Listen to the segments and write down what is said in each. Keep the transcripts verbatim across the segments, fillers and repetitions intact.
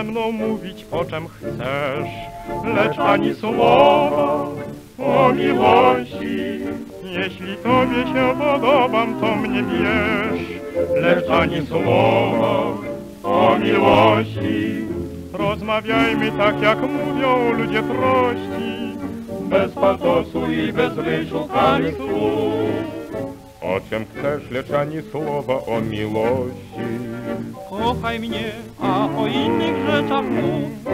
ze mną mówić o czym chcesz, lecz ani słowa o miłości. Jeśli tobie się podobam, to mnie bierz, lecz ani słowa o miłości. Rozmawiajmy tak, jak mówią ludzie prości, bez patosu i bez wyszukanych słów. O czym chcesz, lecz ani słowa o miłości. Kochaj mnie, a o innych rzeczach mów.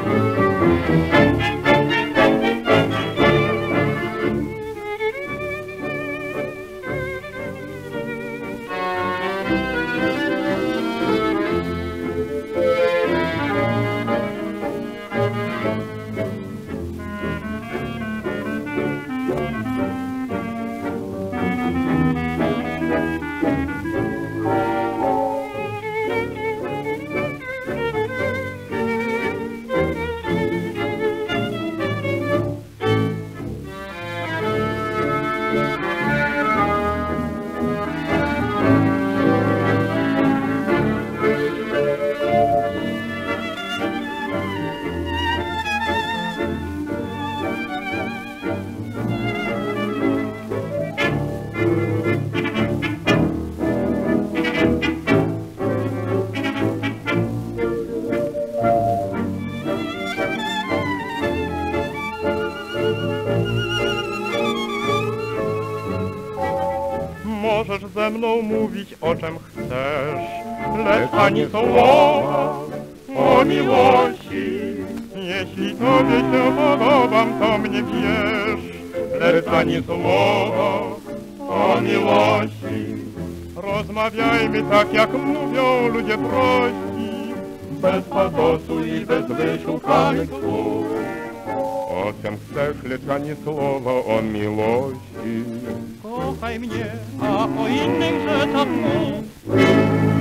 Możesz ze mną mówić o czym chcesz, lecz ani słowa o miłości. Jeśli tobie się podobam, to mnie bierz, lecz ani słowa o miłości. Rozmawiajmy tak, jak mówią ludzie prości, bez patosu i bez wyszukanych słów. O czym chcesz, lecz ani słowa o miłości. Kochaj mnie, a o innych rzeczach mów.